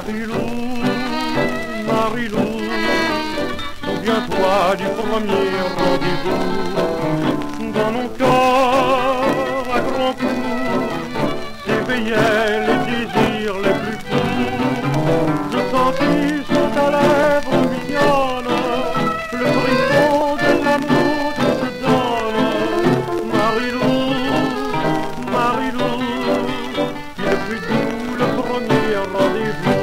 Marilou, Marilou, souviens-toi du premier rendez-vous. Dans mon corps à grand coup s'éveillaient les désirs les plus fous. Je sentis sur ta lèvre mignonne le frisson de l'amour que je donne. Marilou, Marilou, il fut doux le premier rendez-vous.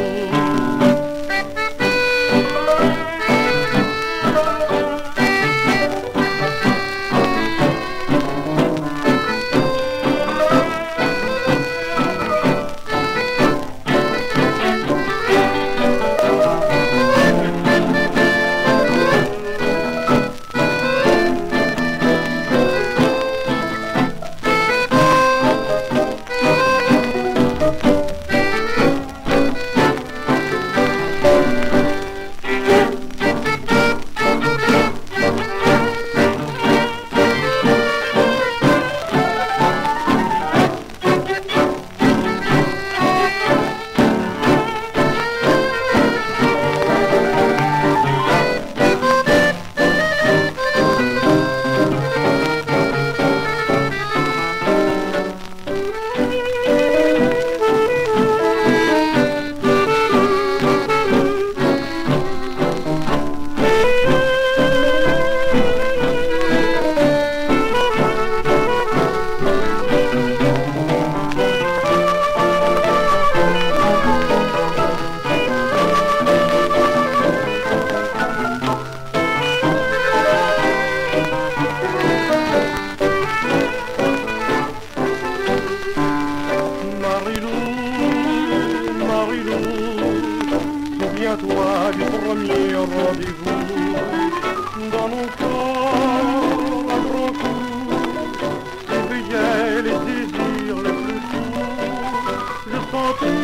Souviens-toi du premier rendez-vous. Dans mon corps à grands coups s'éveillaient les désirs les plus fous. Je sentais